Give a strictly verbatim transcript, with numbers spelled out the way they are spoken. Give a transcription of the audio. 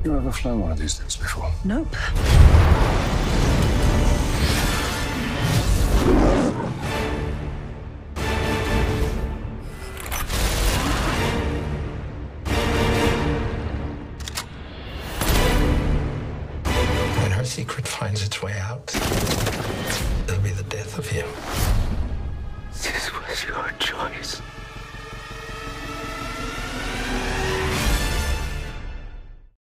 You ever flown one of these things before? Nope. When her secret finds its way out, it'll be the death of him.